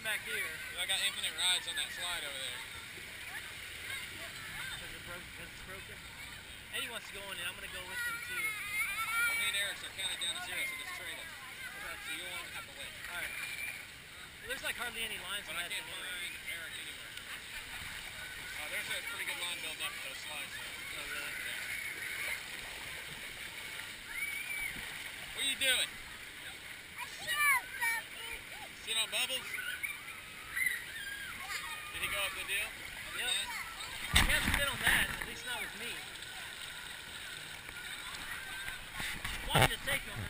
back here. I got infinite rides on that slide over there. Because it's broken. Eddie wants to go in and I'm going to go with him too. Well, me and Eric are counting down to 0, so just trade us. Okay. So you won't have to wait. Alright. There's like hardly any lines but on I that can't thing find Eric anywhere. There's a pretty good line built up with those slides though. Oh really? Yeah. What are you doing? Sit on bubbles? Did he go up the deal? Yep. He hasn't been on that, at least not with me. I wanted to take him.